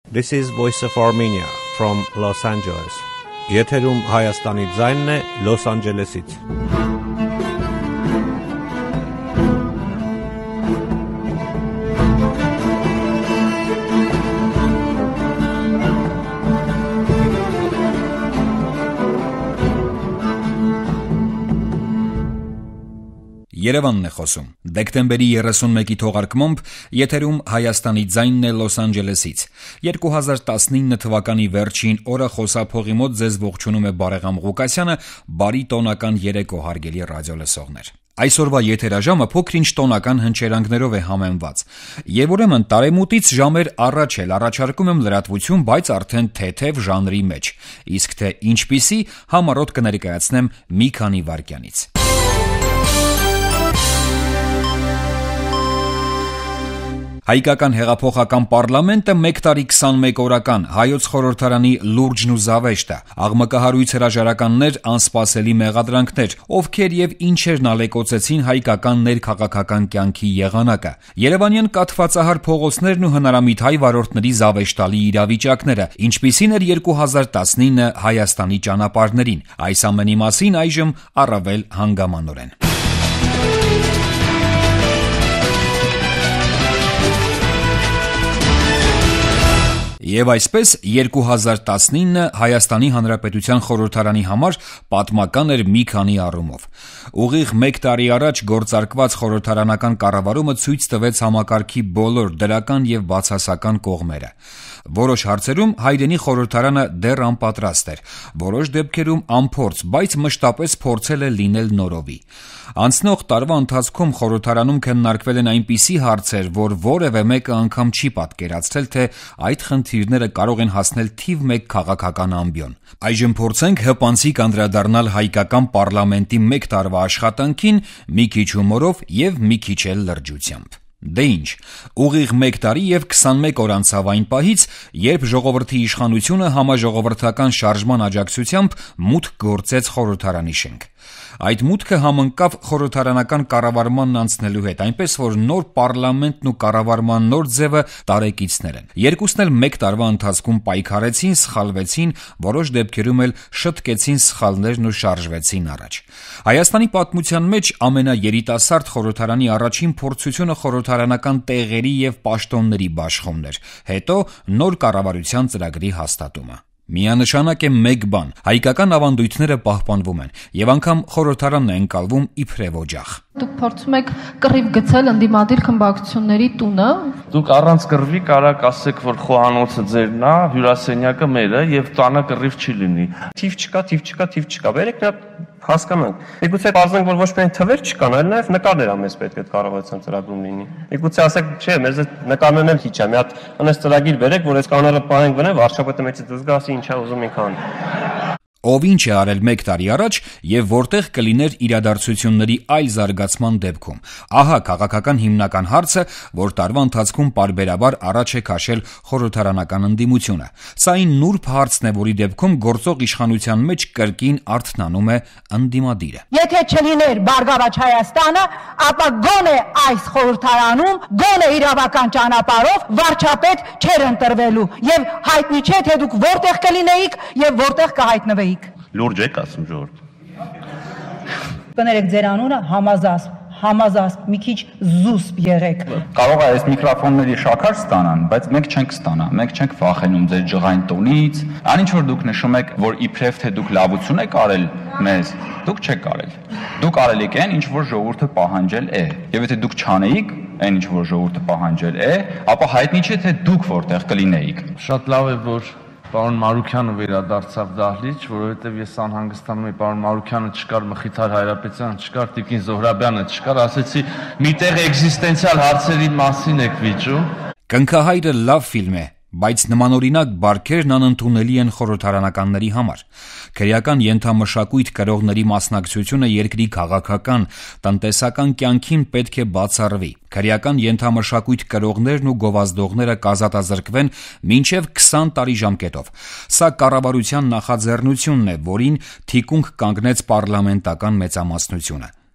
This is Voice of Armenia from Los Angeles. Եթերում Հայաստանի ձայնն է Լոս Անջելեսից։ Երևանն է խոսում։ Դեկտեմբերի 31-ի թողարկմամբ եթերում Հայաստանի ձայնն է Լոս Անջելեսից։ 2019 թվականի վերջին օրը խոսափողի մոտ ձեզ ողջունում է Բարեգամ Ղուկասյանը, բարի տոնական երեկո հարգելի ռադիոլսողներ։ Այսօրվա եթերաժամը փոքր-ինչ տոնական հնչերանգներով է համեմված։ Եվ ուրեմն տարեմուտից ժամեր առաջ էլ առաջարկում եմ լրատվություն, բայց արդեն թեթև ժանրի մեջ։ Իսկ թե ինչպիսի, համառոտ կներկայացնեմ մի քանի վայրկյանից։ Հայկական հեղափոխական պարլամենտը 1 տարի 21 օրական, հայոց խորհրդարանի լուրջն ու զավեշտը, աղմկահարույց հրաժարականներ, անսպասելի մեղադրանքներ, ովքեր եւ ինչերն ալեկոծեցին հայկական ներքաղաքական կյանքի եղանակը, երևանյան կաթվածահար փողոցներն ու հնարամիտ հայ վարորդների զավեշտալի իրավիճակները, ինչպիսին էր 2019 Հայաստանի ճանապարհներին, այս ամենի մասին այժմ առավել հանգամանորեն։ Եվ այսպես 2019 Հայաստանի Հանրապետության խորհրդարանի համար պատմական էր մի քանի առումով։ Ուղիղ 1 տարի առաջ գործարկված խորհրդարանական կառավարումը ցույց տվեց համակարգի բոլոր դրական եւ բացասական կողմերը։ Որոշ հարցերում հայրենի խորհրդարանը դեռ անպատրաստ էր, որոշ դեպքերում անփորձ, բայց մշտապես փորձել է լինել նորովի։ Անցնող տարվա ընթացքում խորհրդարանում քննարկվել են այնպիսի հարցեր, որ որևէ մեկը անգամ չի պատկերացրել, թե այդ խնդիրները կարող են հասնել թիվ 1 քաղաքական ամբիոն։ Այժմ փորձենք հպանցիկ անդրադառնալ հայկական պարլամենտի 1 տարվա աշխատանքին մի քիչ հումորով եւ մի քիչ էլ լրջությամբ։ Դե ինչ, ուղիղ 1 տարի եւ 21 օր անցավ այն պահից, երբ ժողովրդի իշխանությունը համաժողովրդական շարժման աջակցությամբ մուտք գործեց խորհրդարանի շենք։ Այդ մուտքը համընկավ խորհրդարանական կառավարմանն անցնելու հետ, այնպես որ նոր պարլամենտն ու կառավարման նոր ձևը տարեկիցներ են։ Երկուսն էլ 1 տարվա ընթացքում պայքարեցին, սխալվեցին, որոշ դեպքերում էլ շտկեցին սխալներն ու շարժվեցին առաջ։ Հայաստանի պատմության մեջ ամենաերիտասարդ խորհրդարանի առաջին փորձությունը խորհրդարանական տեղերի եւ պաշտոնների բաշխումն էր, հետո նոր կառավարության ծրագրի հաստատումը։ Միանշանակ է մեկ բան՝ հայկական ավանդույթները պահպանվում են, եւ անգամ խորհրդարանն է ընկալվում իբրև օջախ։ Դուք փորձում եք կռիվ գցել ընդդիմադիր խմբակցությունների տունը։ Դուք առանց կռվի կարաք ասեք, որ խոհանոցը ձերն է, հյուրասենյակը մերը եւ տանը կռիվ չի լինի։ Թիվ չկա։ Բերեք նա հասկանանք։ Միգուցե բարձրենք, որ ոչ միայն թվեր չկան, այլ նաեւ նկարներ ամենից պետք է կառավարության ծրագրում լինի։ Միգուցե ասեք, չէ, մեզ նկարներն էլ քիչ է, մի հատ անես ծրագիր բերեք, որ այս կանոնները պահենք վրա, վարչապետը մեջից դուրս գա, ասի ինչ է ուզում ինքան։ Ով ինչ է արել 1 տարի առաջ եւ որտեղ կլիներ իրադարձությունների այլ զարգացման դեպքում։ Ահա քաղաքական հիմնական հարցը, որ տարվա ընթացքում պարբերաբար առաջ է քաշել խորհրդարանական ընդդիմությունը։ Սա այն նուրբ հարցն է, որի դեպքում գործող իշխանության մեջ կրկին արթնանում է ընդդիմադիրը։ Եթե չլիներ Բարգավաճ Հայաստանը, ապա գոնե այս խորհրդարանում, գոնե իրավական ճանապարհով վարչապետ չէր ընտրվելու եւ հայտնի չէ, թե դուք որտեղ կլինեիք եւ որտեղ կհայտնվեիք։ Լուրջ եք ասում ժողովուրդ։ Կներեք ձեր անունը համազասպ, մի քիչ զուսպ եղեք։ Կարող է այս միկրոֆոնների շաքար ստանան, բայց մենք չենք ստանա, մենք չենք վախենում ձեր ջղային տոնից։ Այնինչ որ դուք նշում եք, որ իբրև թե դուք լավություն եք արել մեզ, դուք չեք արել։ Դուք արել եք այն, ինչ որ ժողովուրդը պահանջել է։ Եվ եթե դուք չանեիք այն, ինչ որ ժողովուրդը պահանջել է, ապա հայտնի չէ, թե դուք որտեղ կլինեիք։ Շատ լավ է, որ պարոն Մարուքյանը վերադարձավ դահլիճ, որովհետև ես անհանգստանում եմ, պարոն Մարուքյանը չկար, Մխիթար Հայրապետյանը չկար, Տիկին Զոհրաբյանը չկար, ասեցի մի տեղ էկզիստենցիալ հարցերի մասին եք վիճում։ Կնքահայրը լավ ֆիլմ է, բայց նմանօրինակ բարքերն անընդունելի են խորհրդարանականների համար։ Քրեական ենթամշակույթ կրողների մասնակցությունը երկրի քաղաքական, տնտեսական կյանքին պետք է բացառվի։ Քրեական ենթամշակույթ կրողներն ու գովազդողները կազատազրկվեն մինչև 20 տարի ժամկետով։ Սա կառավարության նախաձեռնությունն է, որին թիկունք կանգնեց պարլամենտական մեծամասնությունը։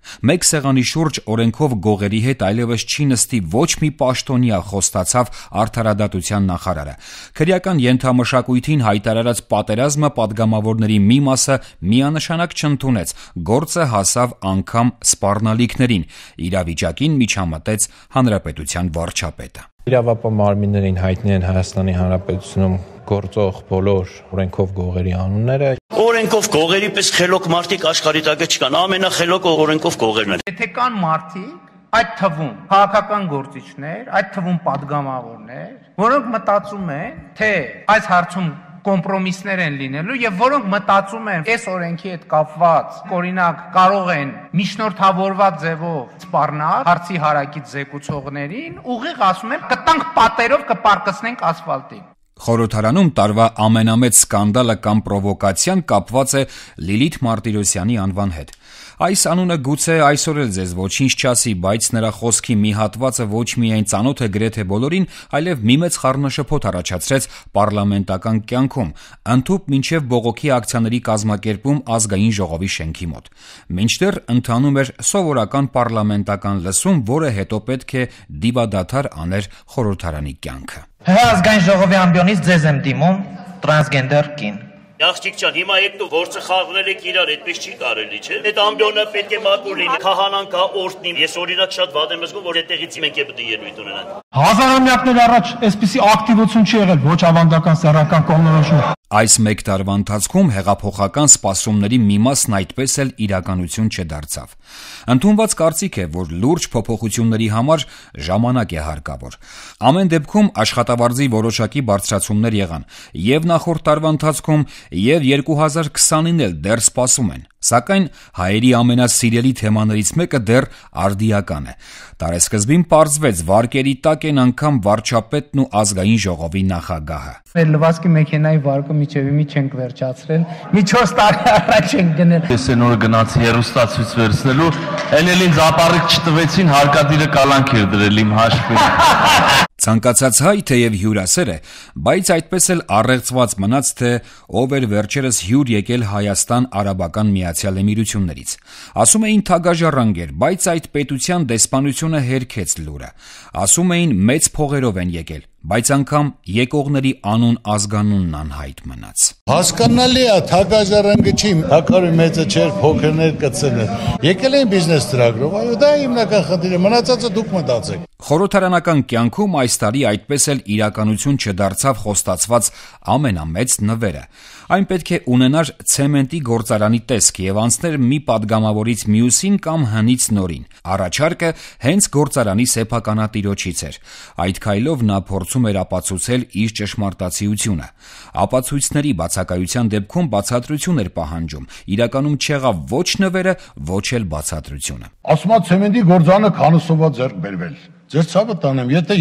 Մեկ սեղանի շուրջ օրենքով գողերի հետ այլևս չի նստի ոչ մի պաշտոնյա, խոստացավ արդարադատության նախարարը։ Քրեական ենթամշակույթին հայտարարած պատերազմը պատգամավորների մի մասը միանշանակ չընդունեց, գործը հասավ անգամ սպառնալիքներին։ Իրավիճակին միջամտեց հանրապետության վարչապետը։ Իրավապահ մարմիններին հայտնի են Հայաստանի Հանրապետությունում գործող բոլոր օրենքով գողերի անունները։ Օրենքով գողերի պես խելոք մարդիկ աշխարհի տակ չկան, ամենախելոք օրենքով գողերն են։ Եթե կան մարդիկ, այդ թվում քաղաքական գործիչներ, այդ թվում падգամավորներ, որոնք մտածում են, թե այս հարցում կոմպրոմիսներ են լինելու եւ որոնք մտածում են, այս օրենքի հետ կապված, օրինակ, կարող են միջնորդավորված ձևով սպառնալ հարցի հարակից զեկուցողներին, ուղիղ ասում են, կտանք պատերով կպարկսնենք ասֆալտին։ Խորհրդարանում տարվա ամենամեծ սկանդալը կամ պրովոկացիան կապված է Լիլիթ Մարտիրոսյանի անվան հետ։ Այս անունը գուցե այսօր էլ ձեզ ոչինչ չասի, բայց նրա խոսքի մի հատվածը ոչ միայն ծանոթ է գրեթե բոլորին, այլև մի մեծ խառնաշփոթ առաջացրեց պարլամենտական կյանքում, ընդհուպ մինչև բողոքի ակցիաների կազմակերպում ազգային ժողովի շենքի մոտ։ Մինչդեռ ընթանում էր սովորական պարլամենտական լսում, որը հետո պետք է դիվադադար աներ խորհրդարանի կյանքը։ Ազգային ժողովի ամբիոնից ձեզ եմ դիմում, տրանսգենդեր կին։ Աղջիկ ջան, հիմա եք դու գործը խաղնել եք իրար, այդպես չի կարելի, չէ՞։ Այդ ամբիոնը պետք է մաքուր լինի, քահանան կա օրտնի։ Ես օրինակ շատ վատ եմ զգում, որ այդտեղից մենք է պետք է ելույթ ունենանք։ Հազարամյակներ առաջ այսպիսի ակտիվություն չի եղել, ոչ ավանդական սեռական կողմնորոշում։ Այս մեկ տարվա ընթացքում հեղափոխական սպասումների մի մասն այդպես էլ իրականություն չդարձավ։ Ընդունված կարծիք է, որ լուրջ փոփոխությունների համար ժամանակ է հարկավոր։ Ամեն դեպքում աշխատավարձի որոշակի բարձրացումներ եղան, եւ նախորդ տարվա ընթացքում, եւ 2020-ին էլ դեռ սպասում են։ Սակայն հայերի ամենասիրելի թեմաներից մեկը դեռ արդիական է։ Տարեսկզբին պարզվեց, վարկերի տակ են անգամ վարչապետն ու ազգային ժողովի նախագահը։ Մեր լվացքի մեքենայի վարկը միջևի չենք վերջացրել, մի 4 տարի առաջ ենք գնել։ Ես այն օրը գնացի հեռուստացույց վերցնելու, էլ ինձ ապառիկ չտվեցին, հարկադիրը կալանք էր դրել իմ հաշվին։ Ցանկացած հայ թեև հյուրասեր է, բայց այդպես էլ առեղծված մնաց, թե ով էր վերջերս հյուր եկել Հայաստան Արաբական Միացյալ Էմիրություններից։ Ասում էին թագաժառանգ էր, բայց այդ պետության դեսպանությունը հերքեց լուրը։ Ասում էին մեծ փողերով են եկել, բայց անգամ եկողների անուն ազգանունն անհայտ մնաց։ Հասկանալի է, թագաժառանգը չի, հակարի մեծը չէր, փոքրներ կծնել։ Եկել են բիզնես ծրագրով, այո, դա հիմնական խնդիրը, մնացածը դուք մտածեք։ Խորհրդարանական կյանքում այս տարի այդպես էլ իրականություն չդարձավ խոստացված ամենամեծ նվերը։ Այն պետք է ունենար ցեմենտի գործարանի տեսք եւ անցներ մի падգամավորից մյուսին կամ հնից նորին։ Առաջարկը հենց գործարանի սեփականատիրոջից էր։ Այդ քայլով նա փորձում էր ապացուցել իր ճշմարտացիությունը։ Ապացույցների բացակայության դեպքում բացատրություն էր պահանջում։ Իրականում չեղավ ոչ նվերը, ոչ էլ բացատրությունը։ Ասում է ցեմենտի գործարանը քանուսովա ձեռք բերվել։ Ձեր ցավը տանեմ, եթե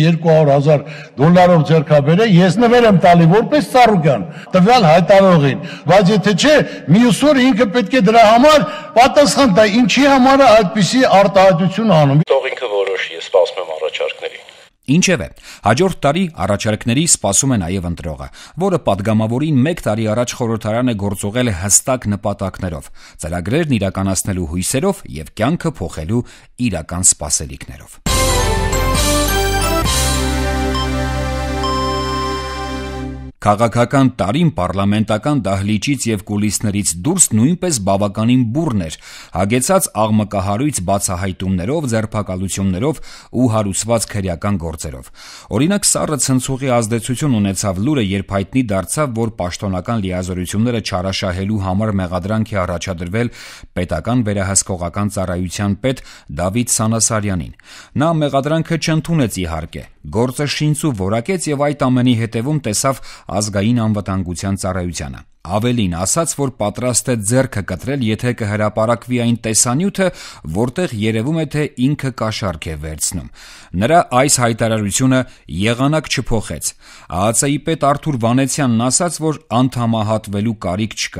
$200,000 ձեռքաբերե, ես նվեր եմ տալի որպես Ծառուկյան, տվյալ հայտարարողին, բայց եթե չէ, մյուս օրը ինքը պետք է դրա համար պատասխան տա, ինչի համար է այդպիսի արտահայտություն անում։ Թող ինքը որոշի, ես սպասում եմ առաջարկների։ Ինչևէ, հաջորդ տարի առաջարկների սպասում է նաև ընտրողը, որը падգամավորին 1 տարի առաջ խորհրդարանը գործուղել է հստակ նպատակներով, ծրագրերն իրականացնելու հույսերով եւ կյանքը փոխելու իրական սպասելիքներով։ Քաղաքական տարին պարլամենտական դահլիճից եւ կուլիսներից դուրս նույնպես բավականին բուռն էր, հագեցած աղմկահարույց բացահայտումներով, ձերբակալություններով ու հարուսված քրեական գործերով։ Օրինակ, սառը ցնցուղի ազդեցություն ունեցավ լուրը, երբ հայտնի դարձավ, որ պաշտոնական լիազորությունները չարաշահելու համար մեղադրանք է առաջադրվել պետական վերահսկողական ծառայության պետ Դավիթ Սանասարյանին։ Նա մեղադրանքը չընդունեց իհարկե, գործը շինց ու որակեց եւ այդ ամենի հետևում տեսավ ազգային անվտանգության ծառայությանը։ Ավելին ասաց, որ պատրաստ է ձեռքը կտրել, եթե կհրապարակվի այն տեսանյութը, որտեղ երևում է, թե ինքը կաշառք է վերցնում։ Նրա այս հայտարարությունը եղանակ չփոխեց։ ԱԱԾ-ի պետ Արթուր Վանեցյանն ասաց, որ անդամահատվելու կարիք չկա։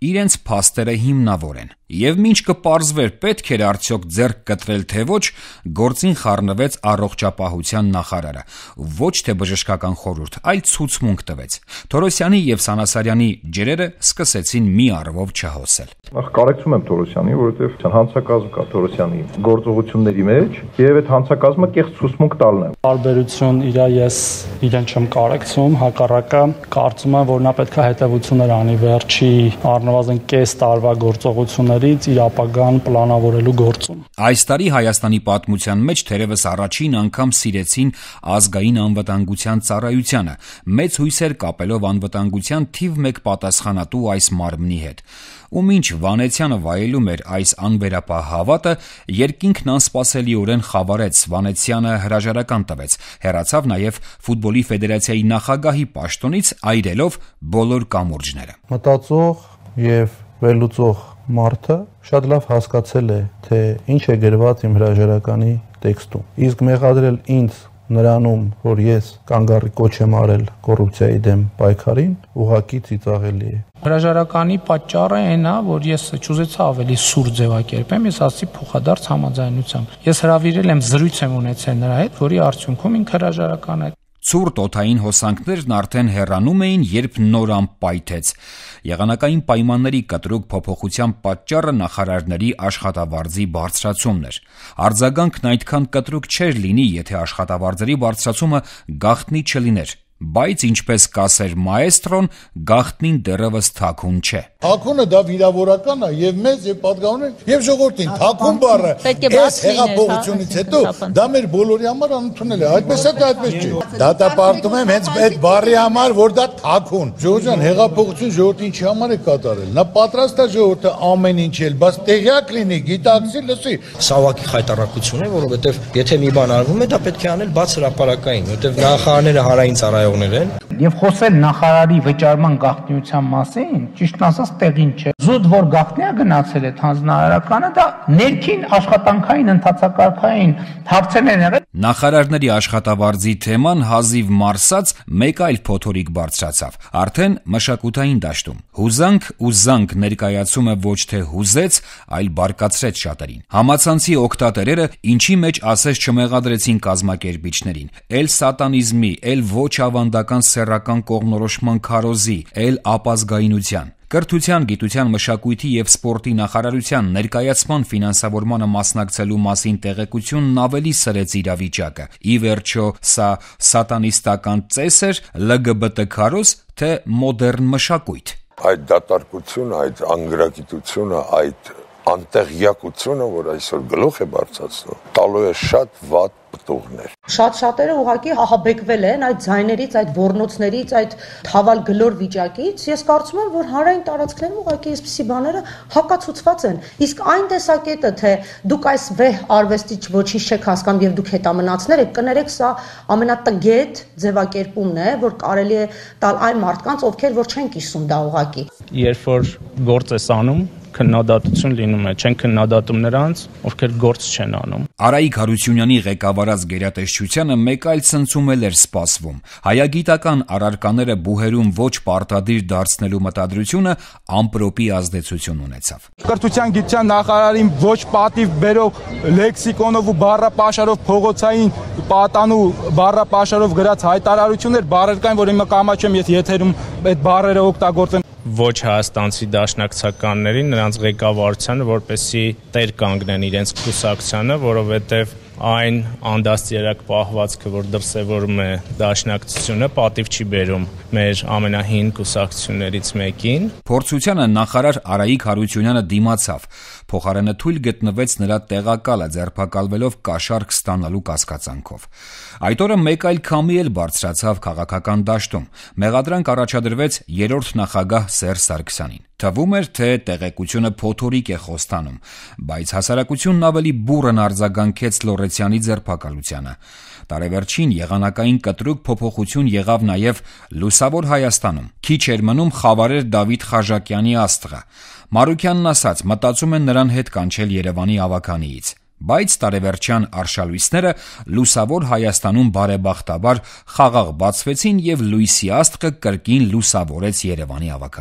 իրենց փաստերը հիմնավոր են։ Եվ մինչ կպարզվեր պետք էր արդյոք ձեռք կտրել թե ոչ, գործին խառնվեց առողջապահության նախարարը, ոչ թե բժշկական խորհուրդ, այլ ցուցմունք տվեց։ Թորոսյանի եւ Սանասարյանի ջրերը սկսեցին մի առվով չհոսել։ Նախ կարեկցում եմ Թորոսյանի, որովհետեւ հանցակազմ կա Թորոսյանի գործողությունների մեջ, եւ այդ հանցակազմը կեղծ ցուցմունք տալն է։ Տարբերություն ես իրեն չեմ կարեկցում, հակառակը կարծում եմ, որ նա պետք է հետևություններ անի վերջի առնվազն կես տարվա գործողություններից իր ապագան պլանավորելու գործում։ Այս տարի Հայաստանի պատմության մեջ թերևս առաջին անգամ սիրեցին ազգային անվտանգության ծառայությանը, մեծ հույսեր կապելով անվտանգության թիվ 1 պատասխանատու այս մարմնի հետ։ Ու մինչ Վանեցյանը վայելում էր այս անվերապահ հավատը, երկինքն անսպասելիորեն խավարեց, Վանեցյանը հրաժարական տվեց, հեռացավ նաև ֆուտբոլի ֆեդերացիայի նախագահի պաշտոնից, այրելով բոլոր կամուրջները։ Մտածող եւ վերլուծող մարդը շատ լավ հասկացել է, թե ինչ է գրված իմ հրաժարականի տեքստում։ Իսկ մեղադրել ինձ նրանում, որ ես կանգառի կոչ եմ արել կոռուպցիայի դեմ պայքարին, ուղղակի ծիծաղելի է։ Հրաժարականի պատճառը այն է, որ ես չուզեցա ավելի սուր ձևակերպեմ, ես ասացի փոխադարձ համաձայնությամբ։ Ես հրավիրել եմ, զրույց եմ ունեցել նրա հետ, որի արդյունքում ինքը հրաժարական է։ Ցուրտ օդային հոսանքներն արդեն հեռանում էին, երբ նոր ամպ պայթեց։ Եղանակային պայմանների կտրուկ փոփոխության պատճառը նախարարների աշխատավարձի բարձրացումն էր։ Արձագանքն այդքան կտրուկ չէր լինի, եթե աշխատավարձերի բարձրացումը գաղտնի չլիներ։ Բայց ինչպես կասեր մաեստրոն, գաղտնին դեռևս թաքուն չէ։ Թաքունը դա վիրավորական է եւ մեծ եւ պատգամավոր է եւ ժողովրդին թաքուն բառը այս հեղափոխությունից հետո դա մեր բոլորի համար անընդունել է, այդպես է, այդպես չի։ Դատապարտում եմ հենց այդ բառի համար, որ դա թաքուն։ Ժողովրդյան հեղափոխություն ժողովրդի ինչի համար է կատարել։ Նա պատրաստ է ժողովուրդը ամեն ինչ էլ, բայց տեղյակ լինի, գիտակցի, լսի։ Սավակի խայտարակություն է, որովհետեւ եթե մի բան արվում է, դա պետք է անել բաց հրապարակային, որովհետեւ նախարարները հանրային ծառայող Եվ խոսել նախարարի վճարման գաղտնիության մասին, ճիշտն ասած տեղին չէ։ Զուտ որ գաղտնիա գնացել է հանձնարարականը, դա ներքին աշխատանքային ընթացակարգային հարցեր են եղել։ Նախարարների աշխատավարձի թեման հազիվ մարսած մեկ այլ փոթորիկ բարձրացավ, արդեն մշակութային դաշտում։ Հուզանք ու զանք ներկայացումը ոչ թե հուզեց, այլ բարկացրեց շատերին։ Համացանցի օգտատերերը ինչի մեջ ասես չմեղադրեցին կազմակերպիչներին, էլ սատանիզմի, էլ ոչ ավանդական սեռական կողմնորոշման քարոզի, էլ ապազգայնության։ Կրթության, գիտության, մշակույթի եւ սպորտի նախարարության ներկայացման ֆինանսավորմանը մասնակցելու մասին տեղեկությունն ավելի սրեց իրավիճակը։ Ի վերջո, սա սատանիստական ծես էր, LGBT քարոզ, թե մոդեռն մշակույթ։ Այդ դատարկությունը, այդ անգրագիտությունը, այդ անտեղյակությունը, որ այսօր գլուխ է բարձրացնում, տալու է շատ վատ պտուղներ։ Շատերը ուղղակի ահաբեկվել են այդ ձայներից, այդ ոռնոցներից, այդ թավալ գլոր վիճակից։ Ես կարծում եմ, որ հանրային տարածքներում ուղղակի այսպիսի բաները հակացուցված են։ Իսկ այն տեսակետը, թե դուք այս վեհ արվեստի ոչինչ չեք հասկանում եւ դուք հետամնացներ եք, կներեք, սա ամենատգետ ձևակերպումն է, որ կարելի է տալ այն մարդկանց, ովքեր որ չեն կիսում դա ուղղակի։ Երբ որ գործ ես անում, քննադատություն լինում է, չեն քննադատում նրանց, ովքեր գործ չեն անում։ Արայիկ Հարությունյանի ղեկավարած գերատեսչությանը մեկ այլ ցնցում էր սպասվում։ Հայագիտական առարկաները բուհերում ոչ պարտադիր դարձնելու մտադրությունը ամպրոպի ազդեցություն ունեցավ։ Կրթության գիտության նախարարին ոչ պատիվ բերող լեքսիկոնով ու բառապաշարով փողոցային պատանու բառապաշարով գրած հայտարարություններ բառեր կային, որ հիմա կամաչեմ ես եթերում այդ բառերը օգտագործեմ։ Ոչ հայաստանցի դաշնակցականներին, նրանց ղեկավարությանը, որպեսզի տեր կանգնեն իրենց կուսակցությանը, որովհետև այն անդաստիարակ պահվածքը, որ դրսևորում է դաշնակցությունը, պատիվ չի բերում մեր ամենահին կուսակցություններից մեկին։ Փորձությանը նախարար Արայիկ Հարությունյանը դիմացավ, փոխարենը թույլ գտնվեց նրա տեղակալը ձերբակալվելով կաշառք ստանալու կասկածանքով։ Այդ օրը մեկ այլ քամի էլ բարձրացավ քաղաքական դաշտում։ Մեղադրանք առաջադրվեց երրորդ նախագահ Սերժ Սարգսյանին։ Թվում էր, թե տեղեկությունը փոթորիկ է խոստանում, բայց հասարակությունն ավելի բուռն արձագանքեց Լոռեցյանի ձերբակալությանը։ Տարեվերջին եղանակային կտրուկ փոփոխություն եղավ նաև Լուսավոր Հայաստանում։ Քիչ էր մնում խավարեր Դավիթ Խաժակյանի աստղը։ Մարուկյանն ասաց, մտածում են նրան հետ կանչել Երևանի ավականիից։ Բայց տարեվերջյան արշալույսները Լուսավոր Հայաստանում բարեբախտաբար խաղաղ բացվեցին եւ լույսի աստղը կրկին լուսավորեց Երևանի ավականին։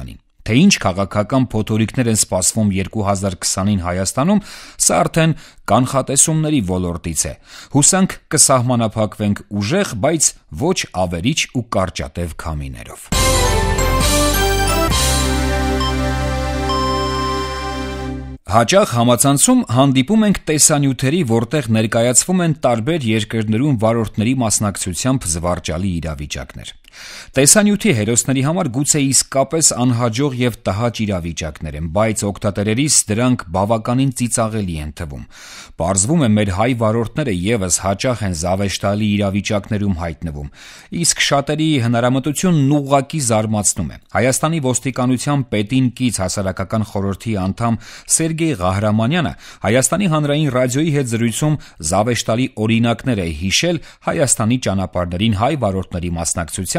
Թե ինչ քաղաքական փոթորիկներ են սպասվում 2020-ին Հայաստանում, սա արդեն կանխատեսումների ոլորտից է։ Հուսանք կսահմանափակվենք ուժեղ, բայց ոչ ավերիչ ու կարճատև քամիներով։ Հաճախ համացանցում հանդիպում ենք տեսանյութերի, որտեղ ներկայացվում են տարբեր երկրներում վարորդների մասնակցությամբ զվարճալի իրավիճակներ։ Տեսանյութի հերոսների համար գուցե իսկապես անհաջող եւ տհաճ իրավիճակներ են, բայց օգտատերերիս դրանք բավականին ծիծաղելի են թվում։ Պարզվում է, մեր հայ վարորդները եւս հաճախ են զավեշտալի իրավիճակներում հայտնվում, իսկ շատերի հնարամտությունն ուղղակի զարմացնում է։ Հայաստանի ոստիկանության պետին կից հասարակական խորհրդի անդամ Սերգեյ Ղահրամանյանը Հայաստանի հանրային ռադիոյի հետ զրույցում զավեշտալի օրինակներ է հիշել Հայաստանի ճանապարհներին հայ վարորդների մասնակցությամբ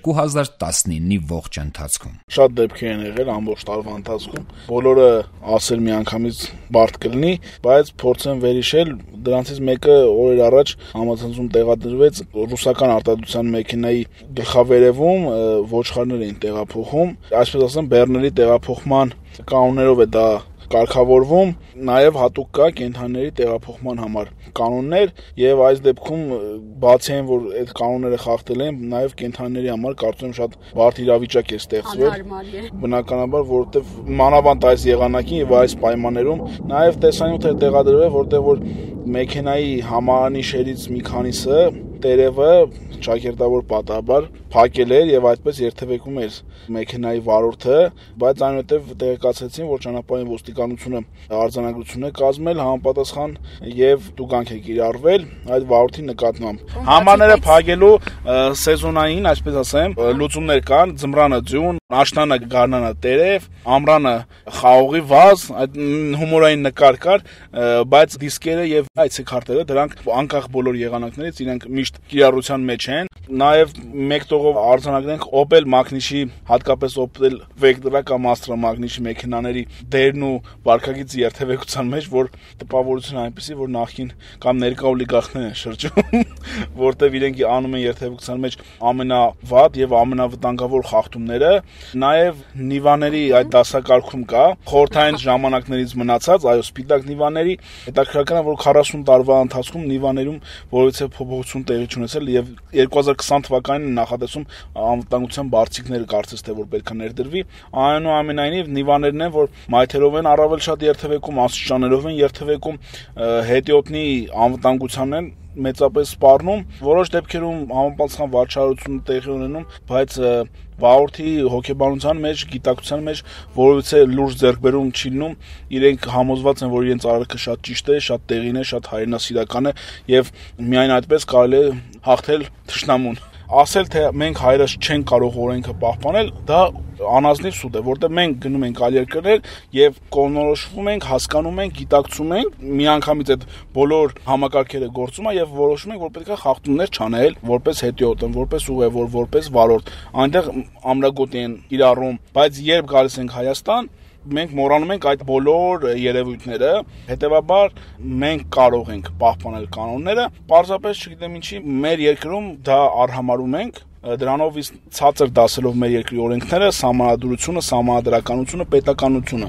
2019-ի ողջ ընթացքում։ Շատ դեպքեր են եղել ամբողջ տարվա ընթացքում։ Բոլորը ասել միանգամից բարդ կլինի, բայց փորձեմ վերհիշել, դրանցից մեկը օրեր առաջ համացանցում տեղադրվեց ռուսական արտադրության մեքենայի գլխավերևում ոչխարներ էին տեղափոխում, այսպես ասեմ, բեռների տեղափոխման կանոններով է դա կարգավորվում, նաև հատուկ կա կենդանիների տեղափոխման համար կանոններ եւ այս դեպքում բացի այն որ այդ կանոնները խախտել են, նաև կենդանիների համար կարծում եմ շատ բարդ իրավիճակ է ստեղծվել։ Բնականաբար, որովհետեւ մանավանդ այս եղանակին եւ այս պայմաններում նաև տեսանյութ է տեղադրվել, որտեղ որ մեքենայի համարանիշերից մի քանիսը տերևը ճակերտավոր պատահաբար փակել էր եւ այդպես երթևեկում էր մեքենայի վարորդը, բայց այնուհետեւ տեղեկացրեցին, որ ճանապարհային ոստիկանությունը արձանագրություն է կազմել համապատասխան եւ տուգանք է կիրառվել այդ վարորդի նկատմամբ։ Համարները փակելու սեզոնային, այսպես ասեմ, լուծումներ կան, ձմռանը ձյուն, աշնանը գարնանը տերև, ամռանը խաղողի վազ, այդ հումորային նկար կար, բայց դիսկերը եւ այցեքարտերը դրանք անկախ բոլոր եղանակներից իրենք միշտ կիրառության մեջ են։ Նաև մեկ տողով արձանագրենք Opel Magnish-ի, հատկապես Opel Vectra կամ Astra Magnish մեքենաների դերն ու վարքագիծ երթևեկության մեջ, որ տպավորությունը այնպեսի, որ նախքին կամ ներկա օլիգարխներ են շրջում, որտեղ իրենք անում են երթևեկության մեջ ամենավատ եւ ամենավտանգավոր խախտումները։ Նաև Նիվաների այդ դասակարգում կա խորհրդային ժամանակներից մնացած, այո, սպիտակ Նիվաների, հետաքրքրական է, որ 40 տարվա ընթացքում Նիվաներում որովհետեւ փոփոխություն տեղի ունեցել եւ 2020 թվականին նախատեսում անվտանգության բարձիկները կարծես թե որ պետք է ներդրվի, այնուամենայնիվ Նիվաներն են, որ մայթերով են առավել շատ երթևեկում, աստիճաններով են երթևեկում, հետիոտնի անվտանգությանն են մեծապես սպառնում, որոշ դեպքերում համապատասխան վարչարություն տեղի ունենում, բայց վարորդի հոգեբանության մեջ, գիտակցության մեջ որովհետեւ լուրջ ձեռքբերում չի լինում, իրենք համոզված են, որ իրենց արարքը շատ ճիշտ է, շատ տեղին է, շատ հայրենասիրական է եւ միայն այդպես կարելի է հաղթել թշնամուն։ Ասել թե մենք հայրս չենք կարող օրենքը պահպանել, դա անազնիվ սուտ է, որտեղ մենք գնում ենք այլ երկրներ եւ կողմնորոշվում ենք, հասկանում ենք, գիտակցում ենք, միանգամից այդ բոլոր համակարգերը գործում է եւ որոշում ենք, որ պետք է խախտումներ չանել, որպես հետիոտ, որպես ուղևոր, որպես վարորդ։ Այնտեղ ամրագոտի են իրառում, բայց երբ գալիս ենք Հայաստան, մենք մոռանում ենք այդ բոլոր երևույթները, հետեւաբար մենք կարող ենք պահպանել կանոնները, պարզապես չգիտեմ ինչի մեր երկրում դա արհամարում ենք, դրանով իսկ ցածր դասելով մեր երկրի օրենքները, սահմանադրությունը, սահմանադրականությունը, պետականությունը։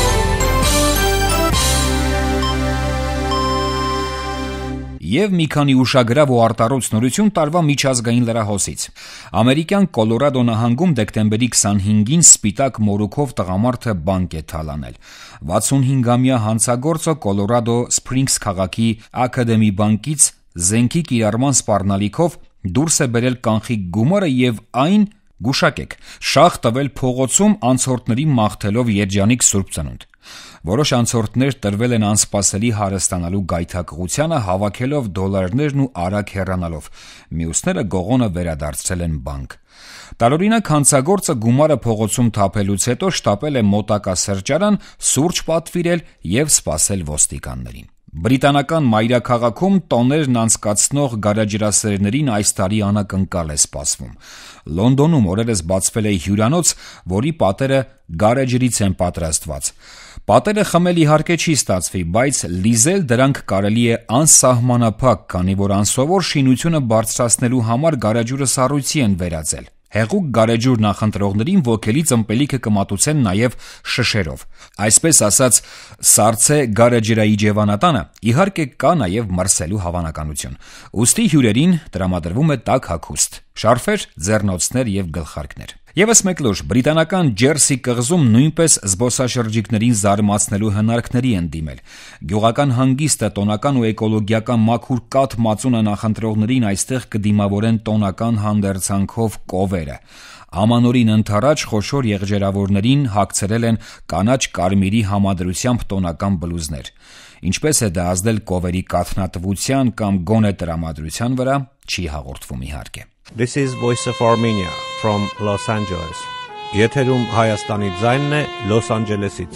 Եվ մի քանի ուշագրավ ու արտառոց նորություն տարվա միջազգային լրահոսից։ Ամերիկյան Կոլորադո նահանգում դեկտեմբերի 25-ին սպիտակ մորուքով տղամարդը բանկ է թալանել։ 65-ամյա հանցագործը Կոլորադո Սփրինգս քաղաքի Ակադեմի բանկից զենքի կիրառման սպառնալիքով դուրս է բերել կանխիկ գումարը եւ այն, գուշակեք, շահ տվել փողոցում անցորդների մաղթելով երջանիկ Սուրբ Ծնունդ։ Որոշ անցորդներ տրվել են անսպասելի հարստանալու գայթակղությանը, հավաքելով դոլարներն ու արագ հեռանալով։ Մյուսները գողոնը վերադարձրել են բանկ։ Տարօրինակ հանցագործը գումարը փողոցում թափելուց հետո շտապել է մոտակա սրճարան, սուրճ պատվիրել եւ սպասել ոստիկաններին։ Բրիտանական մայրաքաղաքում տոներն անցկացնող գարեջրասերներին այս տարի անակնկալ է սպասվում։ Լոնդոնում օրերս բացվել է հյուրանոց, որի պատերը գարեջրից են պատրաստված։ Պատերը խմել իհարկե չի ստացվի, բայց լիզել դրանք կարելի է անսահմանափակ, քանի որ անսովոր շինությունը բարձրացնելու համար գարեջուրը սառույցի են վերածել։ Հեղուկ գարեջուր նախընտրողներին ոգելի ծմպելիքը կմատուցեն նաև շշերով։ Այսպես ասած, սառցե գարեջրաիջևանատանը իհարկե կա նաև մրսելու հավանականություն։ Ուստի հյուրերին տրամադրվում է տաք հագուստ, շարֆեր, ձեռնոցներ եւ գլխարկներ։ Եվս մեկ լուր, բրիտանական Ջերսի կղզում նույնպես զբոսաշրջիկներին զարմացնելու հնարքների են դիմել։ Գյուղական հանգիստը, տոնական ու էկոլոգիական մաքուր կաթ մածունը նախընտրողներին այստեղ կդիմավորեն տոնական հանդերձանքով կովերը։ Ամանորին ընդառաջ խոշոր եղջերավորներին հագցրել են կանաչ կարմիրի համադրությամբ տոնական բլուզներ։ Ինչպես է դա ազդել կովերի կաթնատվության կամ գոնե տրամադրության վրա, չի հաղորդվում իհարկե։ This is Voice of Armenia from Los Angeles. Եթերում Հայաստանի ձայնն է Լոս Անջելեսից։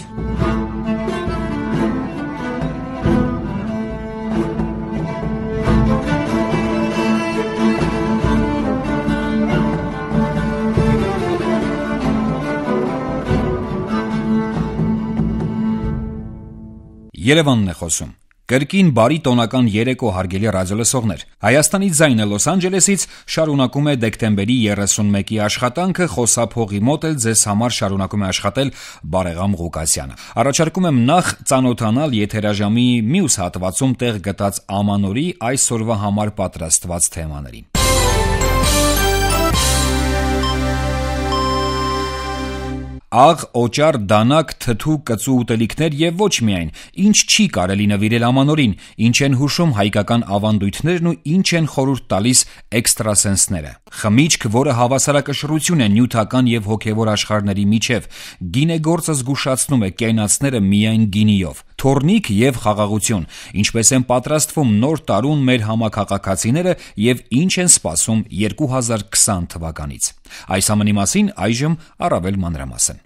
Երևանն է խոսում։ Կրկին բարի տոնական երեկո հարգելի ռադիոլսողներ։ Հայաստանի ձայնը Լոս Անջելեսից շարունակում է դեկտեմբերի 31-ի աշխատանքը, խոսափողի մոտ էլ ձեզ համար շարունակում է աշխատել Բարեգամ Ղուկասյանը։ Առաջարկում եմ նախ ծանոթանալ եթերաժամի մյուս հատվածում տեղ գտած ամանորի այսօրվա համար պատրաստված թեմաներին։ Աղ, օճառ, դանակ, թթու, կծու ուտելիքներ եւ ոչ միայն, ինչ չի կարելի նվիրել ամանորին, ինչ են հուշում հայկական ավանդույթներն ու ինչ են խորհուրդ տալիս էքստրասենսները։ Խմիչք, որը հավասարակշռություն է նյութական եւ հոգեվոր աշխարհների միջև, գինեգործը զգուշացնում է կենացները միայն գինիով։ Թորնիկ եւ խաղաղություն, ինչպես են պատրաստվում նոր տարուն մեր համաքաղաքացիները եւ ինչ են սպասում 2020 թվականից։ Այս ամենի մասին այժմ առավել մանրամասն։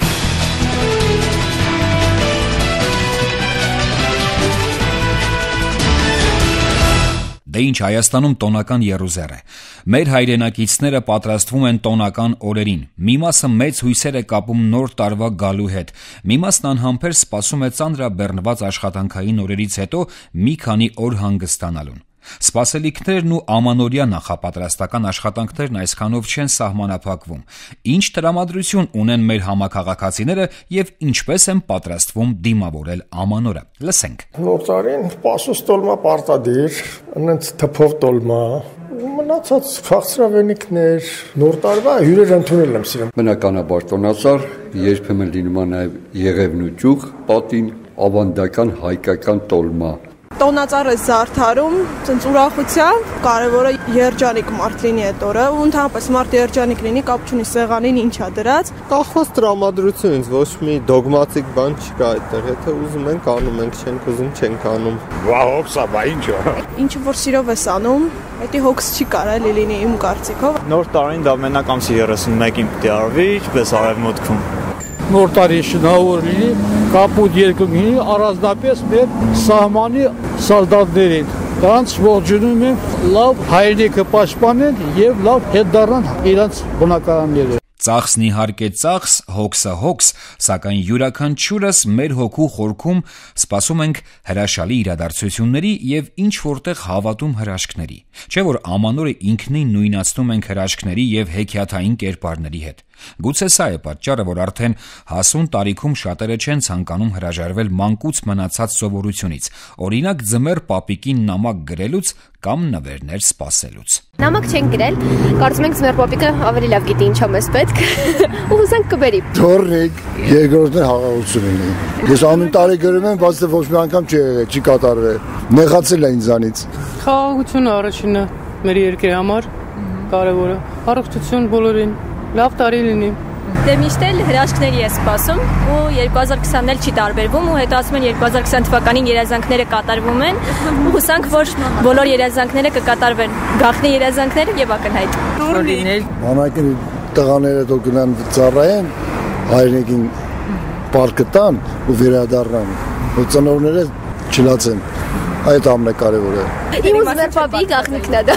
Դե ինչ, Հայաստանում տոնական եռուզեռ է։ Մեր հայրենակիցները պատրաստվում են տոնական օրերին։ Մի մասը մեծ հույսեր է կապում նոր տարվա գալու հետ։ Մի մասն անհամբեր սպասում է ծանրաբեռնված աշխատանքային օրերից հետո մի քանի օր հանգստանալուն։ Սպասելիքներն ու ամանորյա նախապատրաստական աշխատանքներն այսքանով չեն սահմանափակվում։ Ինչ տրամադրություն ունեն մեր համաքաղաքացիները եւ ինչպես են պատրաստվում դիմավորել ամանորը։ Լսենք։ Նոր տարին պասուս տոլմա պարտադիր, այնց թփով տոլմա, մնացած քաղցրավենիքներ, նոր տարվա հյուրեր ընդունել եմ սիրում։ Բնականաբար տոնածառ, երբեմն լինում է նաեւ եղևն ու ճյուղ, պատին, ավանդական հայկական տոլմա։ Տոնածառը զարդարում, ցենց ուրախությամբ, կարևորը երջանիկ մարդ լինի այդ օրը, ու ընդհանրապես մարդ երջանիկ լինի, կապ չունի սեղանին ինչա դրած։ Կախված տրամադրությունից, ոչ մի դոգմատիկ բան չկա այդտեղ, եթե ուզում ենք անում ենք, չենք ուզում չենք անում։ Վա հոգսա, բա ինչ է։ Ինչը որ սիրով ես անում, դա հոգս չի կարելի լինի իմ կարծիքով։ Նոր տարին դա մենակ ամսի 31-ին պիտի արվի, ինչպես արևմուտքում։ Նոր տարի շնորհավոր լինի, կապուտ երկում լինի, առանձնապես մեր սահմանի սալդատներին։ Դրանց ողջունում եմ լավ հայրենիքը պաշտպանեն եւ լավ հետ դառնան իրենց բնակարանները։ Ծախսն իհարկե ծախս, հոգսը հոգս, սակայն յուրաքանչյուրս մեր հոգու խորքում սպասում ենք հրաշալի իրադարձությունների եւ ինչ որտեղ հավատում հրաշքների։ Չէ՞ որ ամանորը ինքնին նույնացնում ենք հրաշքների եւ հեքիաթային կերպարների հետ։ Գուցե սա է պատճառը, որ արդեն հասուն տարիքում շատերը չեն ցանկանում հրաժարվել մանկուց մնացած սովորությունից, օրինակ ձմեռ պապիկին նամակ գրելուց կամ նվերներ սպասելուց։ Նամակ չենք գրել, կարծում ենք ձմեռ պապիկը ավելի լավ գիտի ինչա մեզ պետք, ու հուսանք կբերի։ Թորնիկ, երկրորդն հաղաղություն ունի։ Ես ամեն տարի գրում եմ, բայց ոչ մի անգամ չի կատարվել։ Նեղացել է ինձանից։ Խաղաղությունը առաջինը մեր երկրի համար կարևորը։ Առողջություն բոլորին։ Լավ տարի լինի։ Դե միշտ էլ հրաշքների է սպասում ու 2020-ն էլ չի տարբերվում ու հետո ասում են 2020 թվականին երազանքները կատարվում են ու հուսանք, որ բոլոր երազանքները կկատարվեն։ Գաղտնի երազանքները եւ ակնհայտ։ Անակին տղաները դու գնան ծառայեն, հայրենիքին պարկը տան ու վերադառնան։ Ու ծնողները չլացեն։ Այդ ամենակարևորը։ Իմ ձմեր պապի գաղտնիքն է դա։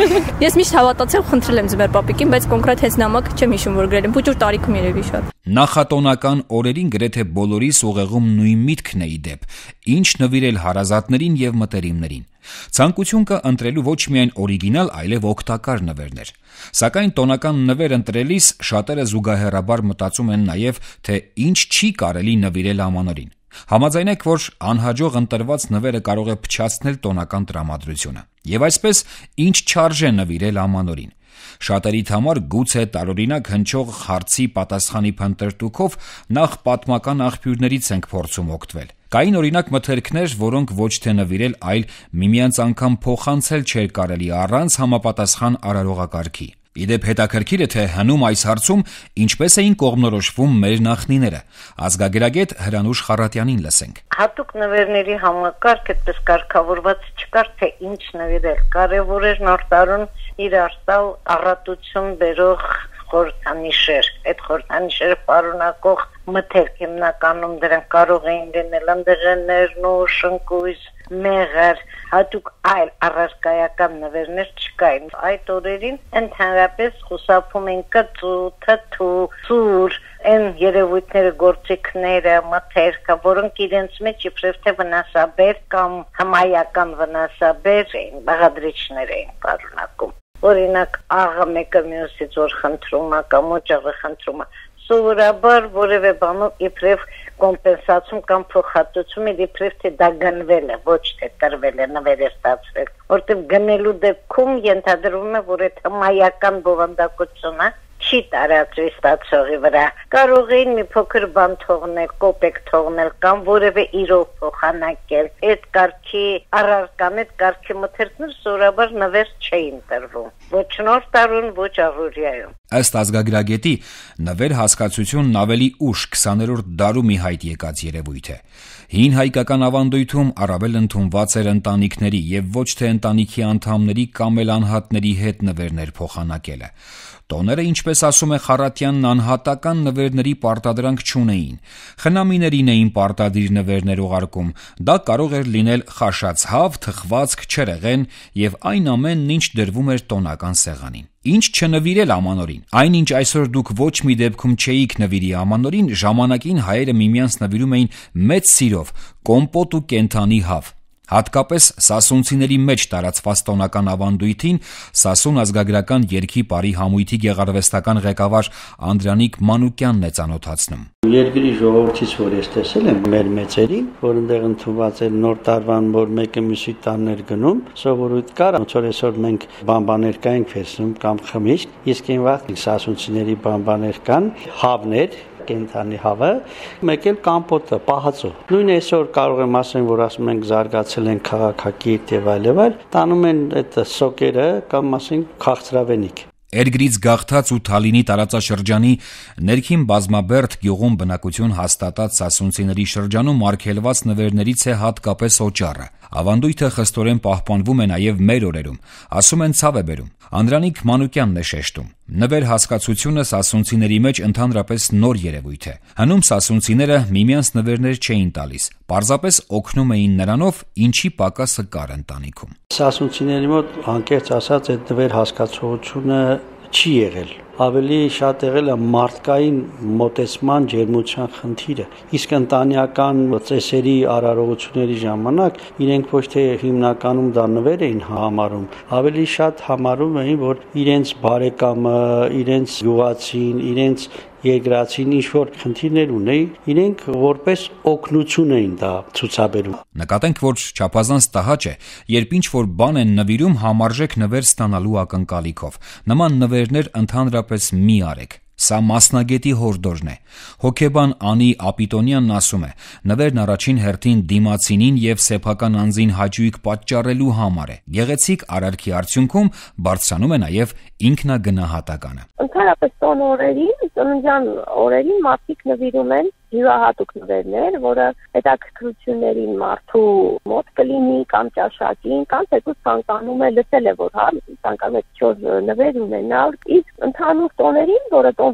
Ես միշտ հավատացել խնդրել եմ ձմեր պապիկին, բայց կոնկրետ հենց նամակ չեմ հիշում, որ գրել եմ։ Փոքր տարիքում երևի շատ։ Նախատոնական օրերին գրեթե բոլորիս ուղեղում նույն միտքն է իդեպ. ինչ նվիրել հարազատներին եւ մտերիմներին։ Ցանկություն կա ընտրելու ոչ միայն օրիգինալ, այլև օգտակար նվերներ։ Սակայն տոնական նվեր ընտրելիս շատերը զուգահեռաբար մտածում են նաեւ, թե ինչ չի կարելի նվիրել ամանորին։ Համաձայնեք, որ անհաջող ընտրված նվերը կարող է փչացնել տոնական տրամադրությունը։ Եվ այսպես, ինչ չարժե նվիրել ամանորին։ Շատերիդ համար գուցե տարօրինակ հնչող հարցի պատասխանի փնտրտուքով նախ պատմական աղբյուրներից ենք փորձում օգտվել։ Կային օրինակ մթերքներ, որոնք ոչ թե նվիրել, այլ միմյանց անգամ փոխանցել չէր կարելի առանց համապատասխան արարողակարգի։ Իդեպ հետաքրքիր է, թե հնում այս հարցում ինչպես էին կողմնորոշվում մեր նախնիները։ Ազգագրագետ Հրանուշ Խառատյանին լսենք։ Հատուկ նվերների համակարգ այդպես կարգավորված չկար, թե ինչ նվիրել։ Կարևոր էր նոր տարուն իրար տալ առատություն բերող խորհրդանիշեր։ Այդ խորհրդանիշերը պարունակող մթերք հիմնականում դրանք կարող էին լինել անդեղներ, շնկույզ, մեղր, հատուկ այլ առարկայական նվերներ չկային։ Այդ օրերին ընդհանրապես խուսափում են կծու, թթու, սուր, այն երևույթները, գործիքները, մթերքը, որոնք իրենց մեջ իբրև թե վնասաբեր կամ հմայական վնասաբեր էին, բաղադրիչներ էին պարունակում։ Օրինակ, աղը մեկը մյուսից որ խնդրում է կամ օջախը խնդրում է, սովորաբար որևէ բանով իբրև կոմպենսացում կամ փոխհատուցում է իբրև թե դա գնվել է, ոչ թե տրվել է, նվեր է ստացվել, որտեղ գնելու դեպքում ենթադրվում է, որ այդ հմայական բովանդակությունը չի տարածվի ստացողի վրա։ Կարող էին մի փոքր բան թողնել, կոպեկ թողնել կամ որևէ իրով փոխանակել։ Այդ կարգի առարկան, այդ կարգի մթերքներ սովորաբար նվեր չէին տրվում։ Ոչ նոր տարուն, ոչ առօրյայում։ Ըստ ազգագրագետի, նվեր հասկացությունն ավելի ուշ 20-րդ դարում ի հայտ եկած երևույթ է։ Հին հայկական ավանդույթում առավել ընդունված էր ընտանիքների եւ ոչ թե ընտանիքի անդամների կամ էլ անհատների հետ նվերներ փոխանակելը։ Տոները, ինչպես ասում է Խառատյանն, անհատական նվերների պարտադրանք չունեին։ Խնամիներին էին պարտադիր նվերներ ուղարկում։ Դա կարող էր լինել խաշացհավ, թխվածք, չրեղեն եւ այն ամենն, ինչ դրվում էր տոնական սեղանին։ Ինչ չնվիրել ամանորին։ Այնինչ այսօր դուք ոչ մի դեպքում չէիք նվիրի ամանորին, ժամանակին հայերը միմյանց նվիրում էին մեծ սիրով կոմպոտ ու կենթանի հավ։ Հատկապես սասունցիների մեջ տարածված տոնական ավանդույթին Սասուն ազգագրական երգի պարի համույթի գեղարվեստական ղեկավար Անդրանիկ Մանուկյանն է ծանոթացնում։ Երկրի ժողովրդից որ ես տեսել եմ մեր մեծերին, որ այնտեղ ընդունված է նոր տարվան, որ մեկը մյուսի տաններ գնում, սովորույթ կար, ոնց որ այսօր մենք բամբաներ կայենք fesում կամ խմիչք, իսկ այն վաղ սասունցիների բամբաներ կան, հավներ կենթանի հավը, մեկ էլ կամպոտը, պահածո։ Նույն այսօր կարող եմ ասեմ, որ ասում ենք զարգացել են քաղաքակիրթ եւ այլ, տանում են այդ սոկերը կամ ասենք քաղցրավենիք։ Էրգրից գաղթած ու Թալինի տարածաշրջանի ներքին բազմաբերդ գյուղում բնակություն հաստատած սասունցիների շրջանում արգելված նվերներից է հատկապես օճառը։ Ավանդույթը խստորեն պահպանվում է նաև մեր օրերում, ասում են ցավ է բերում։ Անդրանիկ Մանուկյանն է շեշտում. նվեր հասկացությունը սասունցիների մեջ ընդհանրապես նոր երևույթ է։ Հնում սասունցիները միմյանց նվերներ չէին տալիս, պարզապես օգնում էին նրանով, ինչի պակասը կար ընտանիքում։ Սասունցիների մոտ անկեղծ ասած այդ նվեր հասկացողությունը չի եղել։ Ավելի շատ եղել է մարդկային մոտեցման ջերմության խնդիրը։ Իսկ ընտանեկան ծեսերի արարողությունների ժամանակ իրենք ոչ թե հիմնականում դա նվեր էին համարում, ավելի շատ համարում էին, որ իրենց բարեկամը, իրենց գյուղացին, իրենց երկրացին ինչ-որ խնդիրներ ունեին, իրենք որպես օգնություն էին դա ցուցաբերում։ Նկատենք, որ չափազանց տհաճ է, երբ ինչ-որ բան են նվիրում համարժեք նվեր ստանալու ակնկալիքով։ Նման նվերներ ընդհանրապես մի արեք։ Սա մասնագետի հորդորն է։ Հոգեբան Անի Ապիտոնյանն ասում է. նվերն առաջին հերթին դիմացինին եւ սեփական անձին հաճույք պատճառելու համար է։ Գեղեցիկ արարքի արդյունքում բարձրանում է նաեւ ինքնագնահատականը։ Ընդհանրապես տոն օրերին, ծննդյան օրերին մարդիկ նվիրում են յուրահատուկ նվերներ, որը հետաքրքրություններին մարդու մոտ կլինի կամ ճաշակին, կամ թեկուզ ցանկանում է լսել է, որ ցանկանում է 4 նվեր ունենալ, իսկ ընդհանուր տոներին, որը տոն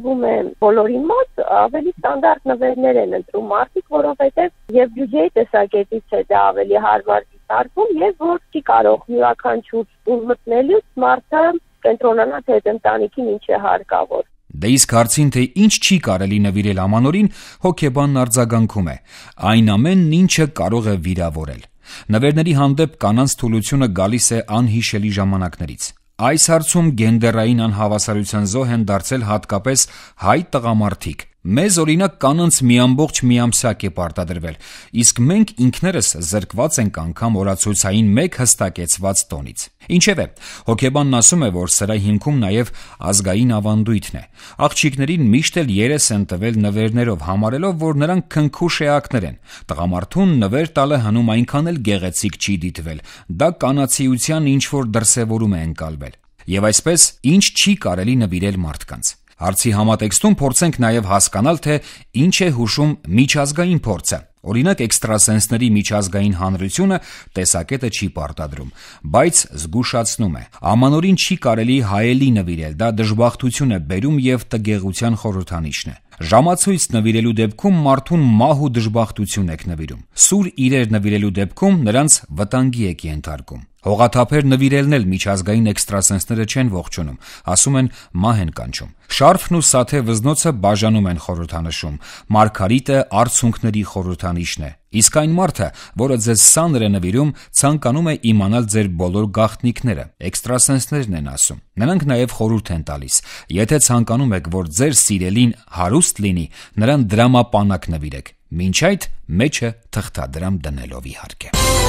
թվում է բոլորի մոտ ավելի ստանդարտ նվերներ են ընտրում մարդիկ, որովհետև եւ բյուջեի տեսակետից է դա ավելի հարմար դիտարկվում եւ որ չի կարող յուրաքանչյուր տուն մտնելուց մարդը կենտրոնանա թե ընտանիքին ինչ է հարկավոր։ Դե իսկ հարցին, թե ինչ չի կարելի նվիրել ամանորին, հոգեբանն արձագանքում է. այն ամենն ինչը կարող է վիրավորել։ Նվերների հանդեպ կանանց թուլությունը գալիս է անհիշելի ժամանակներից։ Այս հարցում գենդերային անհավասարության զոհ են դարձել հատկապես հայ տղամարդիկ։ Մեզ օրինակ կանանց մի ամբողջ միամսյակ է պարտադրվել, իսկ մենք ինքներս զրկված ենք անգամ օրացույցային մեկ հստակեցված տոնից։ Ինչևէ, հոգեբանն ասում է, որ սրա հիմքում նաև ազգային ավանդույթն է։ Աղջիկներին միշտ էլ երես են տվել նվերներով, համարելով, որ նրանք քնքուշ էակներ են։ Տղամարդուն նվեր տալը հնում այնքան էլ գեղեցիկ չի դիտվել, դա կանացիության ինչ-որ դրսևորում է ընկալվել։ Եվ այսպես, ինչ չի կարելի նվիրել մարդկանց։ Հարցի համատեքստում փորձենք նաև հասկանալ, թե ինչ է հուշում միջազգային փորձը։ Օրինակ, էքստրասենսների միջազգային հանրությունը տեսակետը չի պարտադրում, բայց զգուշացնում է. ամանորին չի կարելի հայելի նվիրել, դա դժբախտություն է բերում եւ տգեղության խորհրդանիշն է։ Ժամացույց նվիրելու դեպքում մարդուն մահ ու դժբախտություն եք նվիրում։ Սուր իրեր նվիրելու դեպքում նրանց վտանգի եք ենթարկում։ Հողաթափեր նվիրելն էլ միջազգային էքստրասենսները չեն ողջունում, ասում են մահ են կանչում։ Շարֆն ու սաթե վզնոցը բաժանում են խորհրդանշում, մարգարիտը արցունքների խորհրդանիշն է։ Իսկ այն մարդը, որը ձեզ սանր է նվիրում, ցանկանում է իմանալ ձեր բոլոր գաղտնիքները, էքստրասենսներն են ասում։ Նրանք նաև խորհուրդ են տալիս. եթե ցանկանում եք, որ ձեր սիրելին հարուստ լինի, նրան դրամապանակ նվիրեք, մինչ այդ մեջը թղթադրամ դնելով իհարկե։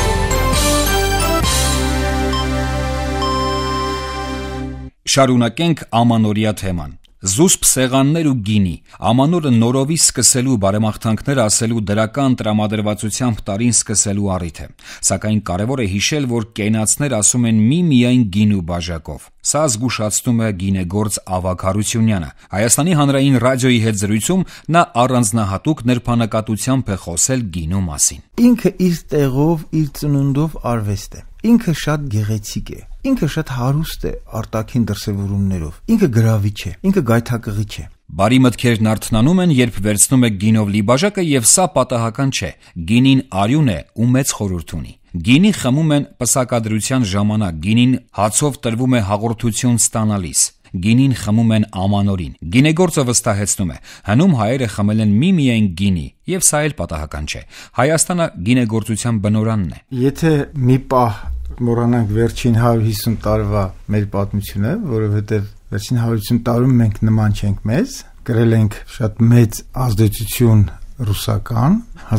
Շարունակենք ամանորյա թեման։ Զուսպ սեղաններ ու գինի, ամանորը նորովի սկսելու բարեմաղթանքներ ասելու դրական տրամադրվածությամբ տարին սկսելու առիթ է։ Սակայն կարևոր է հիշել, որ կենացներ ասում են միայն գին ու բաժակով։ Սա զգուշացնում է գինեգործ Ավագ Հարությունյանը։ Հայաստանի հանրային ռադիոյի հետ զրույցում նա առանձնահատուկ նրբանակատությամբ է խոսել գինու մասին։ Ինքը իր տեղով, իր ծնունդով արվեստ է։ Ինքը շատ գեղեցիկ է։ Ինքը շատ հարուստ է արտաքին դրսևորումներով։ Ինքը գրավիչ է, ինքը գայթակղիչ է։ Բարի մտքերն արթնանում են, երբ վերցնում եք գինով լի բաժակը, եւ սա պատահական չէ։ Գինին արյուն է ու մեծ խորհուրդ ունի։ Գինի խմում են պսակադրության ժամանակ, գինին հացով տրվում է հաղորդություն ստանալիս։ Գինին խմում են ամանորին։ Գինեգործը վստահեցնում է, հնում հայերը խմել են միայն գինի, եւ սա էլ պատահական չէ։ Հայաստանը գինեգործության բնօրանն է։ Եթե մի պահ մոռանանք վերջին 150 տարվա մեր պատմությունը, որովհետև վերջին 150 տարում մենք նման չենք մեզ, կրել ենք շատ մեծ ազդեցություն ռուսական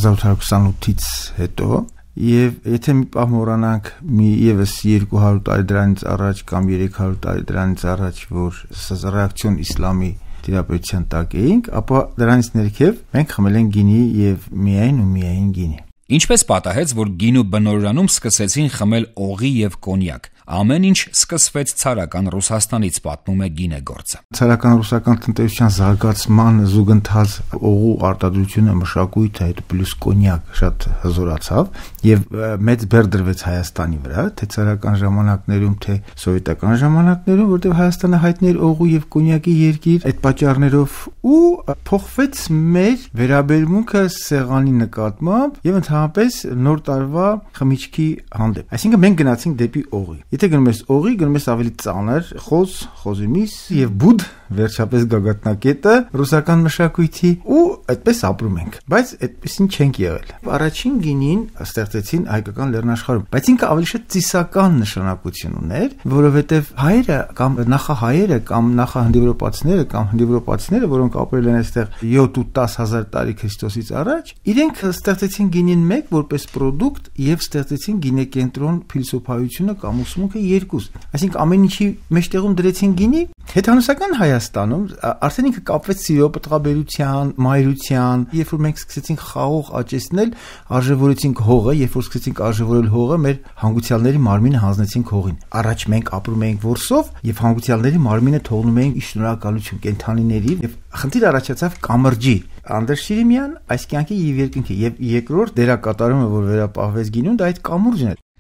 1828-ից հետո, եւ եթե մի պահ մոռանանք մի եւս 200 տարի դրանից առաջ կամ 300 տարի դրանից առաջ, որ ռեակցիոն իսլամի տիրապետության տակ էինք, ապա դրանից ներքև մենք խմել ենք գինի եւ միայն գինի։ Ինչպես պատահեց, որ գինու բնօրանում սկսեցին խմել օղի եւ կոնյակ։ Ամեն ինչ սկսվեց ցարական Ռուսաստանից, պատմում է գինեգործը։ Ցարական ռուսական տնտեսության զարգացման զուգընթաց օղու արտադրությունը, մշակույթը, հետո պլյուս կոնյակ շատ հզորացավ եւ մեծ բեռ դրվեց Հայաստանի վրա, թե ցարական ժամանակներում, թե սովետական ժամանակներում, որտեղ Հայաստանը հայտնի էր օղու եւ կոնյակի երկիր, այդ պատճառներով ու փոխվեց մեր վերաբերմունքը սեղանի նկատմամբ եւ ընդհանրապես նոր տարվա խմիչքի հանդեպ։ Այսինքն մենք գնացինք դեպի օղի։ Եթե գնում ես օղի, գնում ես ավելի ծանր, խոզիմիս եւ բուդ, վերջապես գագաթնակետը ռուսական մշակույթի ու այդպես ապրում ենք։ Բայց այդպեսին չենք եղել։ Առաջին գինին ստեղծեցին հայկական լեռնաշխարհում, բայց ինքը ավելի շատ ծիսական նշանակություն ուներ, որովհետեւ հայերը կամ նախահայերը կամ նախահնդեվրոպացիները կամ հնդեվրոպացիները, որոնք ապրել են այստեղ 7 ու 10,000 տարի Քրիստոսից առաջ, իրենք ստեղծեցին գինին մեկ որպես պրոդուկտ եւ ստեղծեցին գինեկենտրոն փիլիսոփայությունը կամ ուսմունքը երկուս։ Այսինքն ամեն ինչի մեջտեղում դրեցին գինի։ Հեթանոսական Հայաստանում արդեն ինքը կապվեց սիրո պտղաբերության, մայրության, երբ որ մենք սկսեցինք խաղող աճեցնել, արժևորեցինք հողը, երբ որ սկսեցինք արժևորել հողը, մեր հանգուցյալների մարմինը հանձնեցինք հողին։ Առաջ մենք ապրում էինք որսով եւ հանգուցյալների մարմինը թողնում էինք ի շնորհակալություն կենթանիների եւ խնդիր առաջացավ կամրջի։ Անդրեաս Շիրիմյան այս կյանքի եւ երկինքի եւ երկրորդ դերակատարումը, որ վերապահվեց գինուն, դա այդ կամուրջն էր։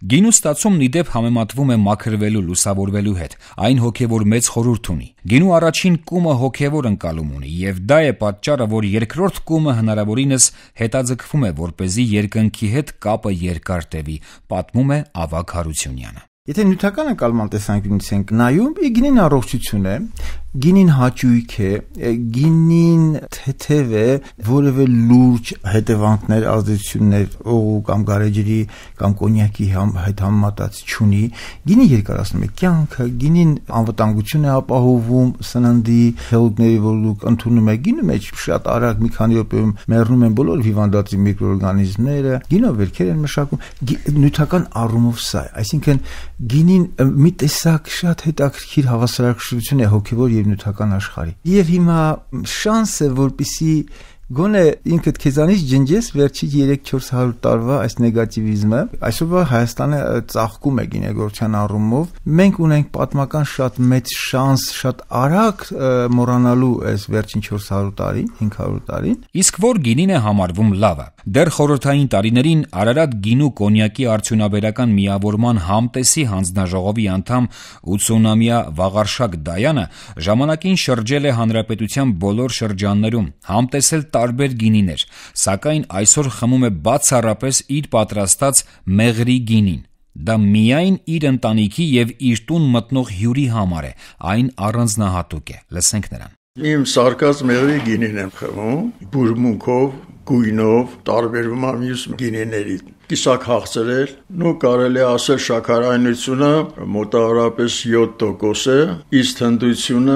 Գինու ստացումն ի դեպ համեմատվում է մաքրվելու, լուսավորվելու հետ։ Այն հոգևոր մեծ խորհուրդ ունի։ Գինու առաջին կումը հոգևոր ընկալում ունի, եւ դա է պատճառը, որ երկրորդ կումը հնարավորինս հետաձգվում է, որպեսզի երկնքի հետ կապը երկար տևի, պատմում է Ավագ Հարությունյանը։ Եթե նյութական ընկալման տեսանկյունից ենք նայում, գինին առողջություն է, գինին հաճույք է, գինին թեթև է, որևէ լուրջ հետևանքներ, ազդեցություններ օղու կամ գարեջրի կամ կոնյակի հետ համեմատած չունի։ Գինին երկարացնում է կյանքը, գինին անվտանգություն է ապահովում սննդի հեղուկների, որ դուք ընդունում եք, գինու մեջ շատ արագ մի քանի րոպեում մեռնում են բոլոր հիվանդացի միկրոօրգանիզմները, գինով վերքեր են մշակում, նյութական առումով սա է, այսինքն գինին մի տեսակ շատ հետաքրքիր հավասարակշռություն է հոգևոր եւ նյութական աշխարհի։ Եվ հիմա շանս է, որպեսի գոնե ինքդ քեզանից ջնջես վերջի 3-400 տարվա այս նեգատիվիզմը, այսօրվա Հայաստանը ծաղկում է գինեգործության առումով, մենք ունենք պատմական շատ մեծ շանս շատ արագ մոռանալու այս վերջին 400 տարին, 500 տարին։ Իսկ որ գինին է համարվում լավը։ Դեռ խորհրդային տարիներին Արարատ գինու կոնյակի արդյունաբերական միավորման համտեսի հանձնաժողովի անդամ 80-ամյա Վաղարշակ Դայանը ժամանակին շրջել է հանրապետության բոլոր շրջաններում, համտեսել տարբեր գինիներ, սակայն այսօր խմում է բացառապես իր պատրաստած մեղրի գինին։ Դա միայն իր ընտանիքի եւ իր տուն մտնող հյուրի համար է, այն առանձնահատուկ է։ Լսենք նրան։ Իմ սարկած մեղրի գինին եմ խմում, բուրմունքով, գույնով, տարբերվում է մյուս գինիներից։ Կիսակ հաղցրել, կարելի է ասել շաքարայնությունը մոտավորապես 7% է, իսկ թնդությունը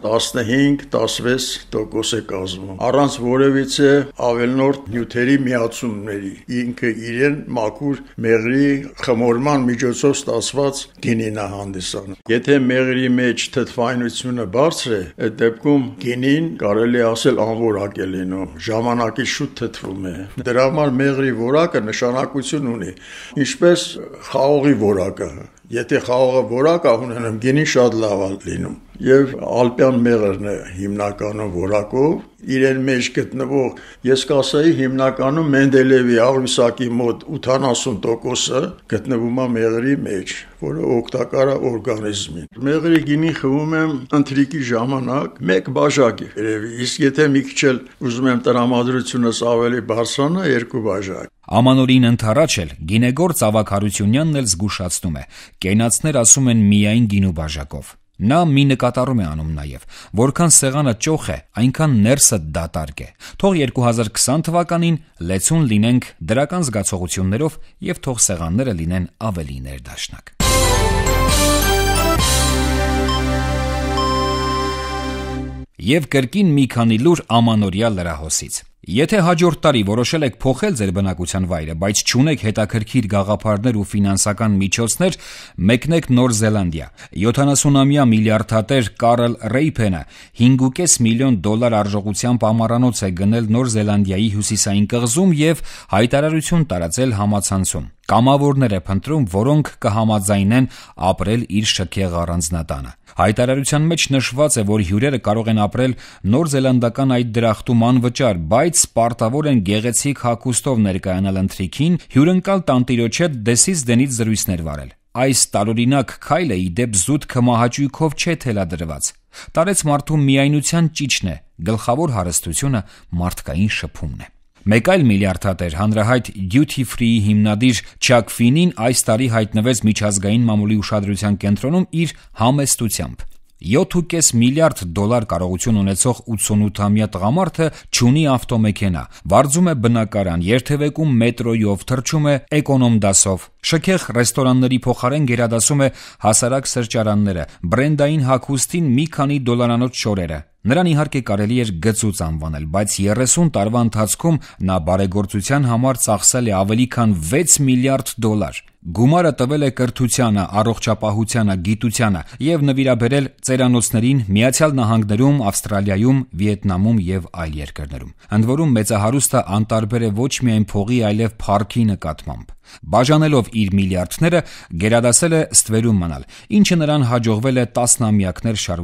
15-16% է կազմում։ Առանց որևիցե ավելնորդ նյութերի միացումների, ինքը իրեն մաքուր մեղրի խմորման միջոցով ստացված գինին է հանդիսանում։ Եթե մեղրի մեջ թթվայնությունը բարձր է, այդ դեպքում գինին կարելի է ասել անորակ է լինում, ժամանակի շուտ թթվում է։ Դրա համար մեղրի որակը նշանակություն ունի, ինչպես խաղողի որակը։ Եթե խաղողը որակ ունենում, գինին շատ լավ է լինում։ Եվ ալպյան մեղրն է հիմնականում որակով, իրեն մեջ գտնվող, ես կասեի հիմնականում Մենդելևի աղյուսակի մոտ 80%-ը գտնվում է մեղրի մեջ, որը օգտակար է օրգանիզմին։ Մեղրի գինին խմում եմ ընթրիկի ժամանակ 1 բաժակ երևի, իսկ եթե մի քիչ էլ ուզում եմ տրամադրությունս ավելի բարձրանա 2 բաժակ։ Ամանորին ընթառաջ էլ գինեգործ Ավագ Հարությունյանն էլ զգուշացնում է. կենացներ ասում են միայն գինու բաժակով։ Նա մի նկատառում է անում նաև, որքան սեղանը ճոխ է, այնքան ներսը դատարկ է։ Թող 2020 թվականին լեցուն լինենք դրական զգացողություններով եւ թող սեղանները լինեն ավելի ներդաշնակ։ Եվ կրկին մի քանի լուր ամանորյա լրահոսից։ Եթե հաջորդ տարի որոշել եք փոխել ձեր բնակության վայրը, բայց չունեք հետաքրքիր գաղափարներ ու ֆինանսական միջոցներ, մեկնեք Նոր Զելանդիա։ 70-ամյա միլիարդատեր Կարլ Ռեյփենը $5.5 միլիոն արժողությամբ ամառանոց է գնել Նոր Զելանդիայի հյուսիսային կղզում եւ հայտարարություն տարածել համացանցում։ Կամավորներ է փնտրում, որոնք կհամաձայնեն ապրել իր շքեղ առանձնատանը։ Հայտարարության մեջ նշված է, որ հյուրերը կարող են ապրել նոր զելանդական այդ դրախտում անվճար, բայց պարտավոր են գեղեցիկ հագուստով ներկայանալ ընթրիքին, հյուրընկալ տանտիրոջ հետ դեսից դենից զրույցներ վարել։ Այս տարօրինակ քայլը ի դեպ զուտ քմահաճույքով չէ թելադրված։ Տարեց մարդու միայնության ճիճն է, գլխավոր հարստությունը մարդկային շփումն է։ Մեկ այլ միլիարդատեր, հանրահայտ Duty Free-ի հիմնադիր Չակ Ֆինին այս տարի հայտնվեց միջազգային մամուլի ուշադրության կենտրոնում իր համեստությամբ։ $7.5 միլիարդ կարողություն ունեցող 88-ամյա տղամարդը չունի ավտոմեքենա, վարձում է բնակարան, երթևեկում մետրոյով, թռչում է էկոնոմ դասով, շքեղ ռեստորանների փոխարեն գերադասում է հասարակ սրճարանները, բրենդային հագուստին մի քանի $-անոց շորերը։ Նրան իհարկե կարելի էր գծուծ անվանել, բայց 30 տարվա ընթացքում նա բարեգործության համար ծախսել է ավելի քան $6 միլիարդ։ Գումարը տվել է կրթությանը, առողջապահությանը, գիտությանը եւ նվիրաբերել ծերանոցներին Միացյալ Նահանգներում, Ավստրալիայում, Վիետնամում եւ այլ երկրներում։ Ընդ որում մեծահարուստը անտարբեր է ոչ միայն փողի, այլև փառքի նկատմամբ։ Բաժանելով իր միլիարդները, գերադասել է ստվերում մնալ, ինչը նրան հաջողվել է տասնամյակներ շարունակ։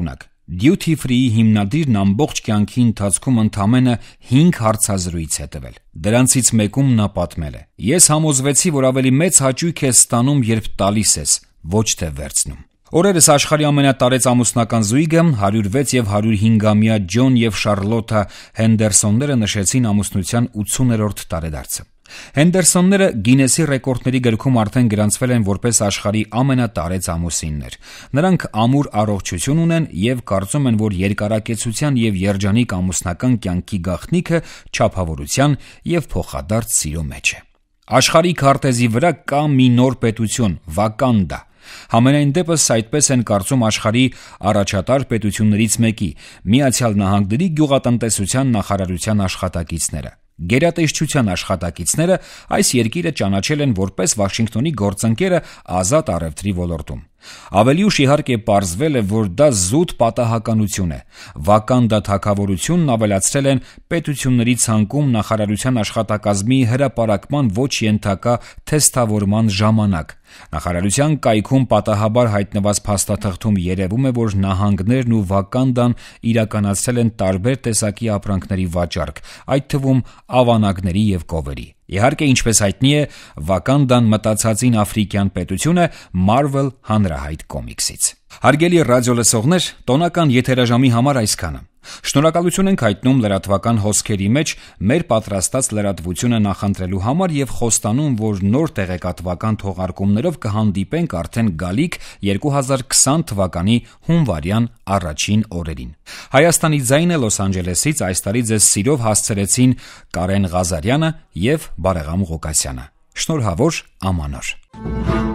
Duty Free-ի հիմնադիրն ամբողջ կյանքի ընթացքում ընդամենը 5 հարցազրույց է տվել։ Դրանցից մեկում նա պատմել է. «Ես համոզվեցի, որ ավելի մեծ հաճույք ես ստանում, երբ տալիս ես, ոչ թե վերցնում»։ Օրերս աշխարհի ամենատարեց ամուսնական զույգը 106 եւ 105-ամյա Ջոն եւ Շարլոթա Հենդերսոնները նշեցին ամուսնության 80-րդ տարեդարձը։ Հենդերսոնները Գինեսի ռեկորդների գրքում արդեն գրանցվել են որպես աշխարհի ամենատարեց ամուսիններ։ Նրանք ամուր առողջություն ունեն եւ կարծում են, որ երկարակեցության եւ երջանիկ ամուսնական կյանքի գաղտնիքը չափավորության եւ փոխադարձ սիրո մեջ է։ Աշխարհի քարտեզի վրա կա մի նոր պետություն՝ Վականդա։ Համենայն դեպս այդպես են կարծում աշխարհի առաջատար պետություններից մեկի՝ Միացյալ Նահանգների գյուղատնտեսության նախարարության աշխատակիցները։ Գերատեսչության աշխատակիցները այս երկիրը ճանաչել են որպես Վաշինգտոնի գործընկերը ազատ առևտրի ոլորտում։ Ավելի ուշ իհարկե պարզվել է, որ դա զուտ պատահականություն է։ Վականդա թագավորությունն ավելացրել են պետությունների ցանկում նախարարության աշխատակազմի հրապարակման ոչ ենթակա թեստավորման ժամանակ։ Նախարարության կայքում պատահաբար հայտնված փաստաթղթում երևում է, որ նահանգներն ու Վականդան իրականացրել են տարբեր տեսակի ապրանքների վաճառք, այդ թվում ավանակների եւ կովերի։ Իհարկե, ինչպես հայտնի է, Վականդան մտածածին աֆրիկյան պետություն է Marvel հանրահայտ կոմիքսից։ Հարգելի ռադիոլսողներ, տոնական եթերաժամի համար այսքանը։ Շնորհակալություն ենք հայտնում լրատվական հոսքերի մեջ մեր պատրաստած լրատվությունը նախընտրելու համար եւ խոստանում, որ նոր տեղեկատվական թողարկումներով կհանդիպենք արդեն գալիք 2020 թվականի հունվարյան առաջին օրերին։ Հայաստանի ձայնը Լոս Անջելեսից այս տարի ձեզ սիրով հասցրեցին Կարեն Ղազարյանը եւ Բարեղամ Ղուկասյանը։ Շնորհավոր, ամանոր։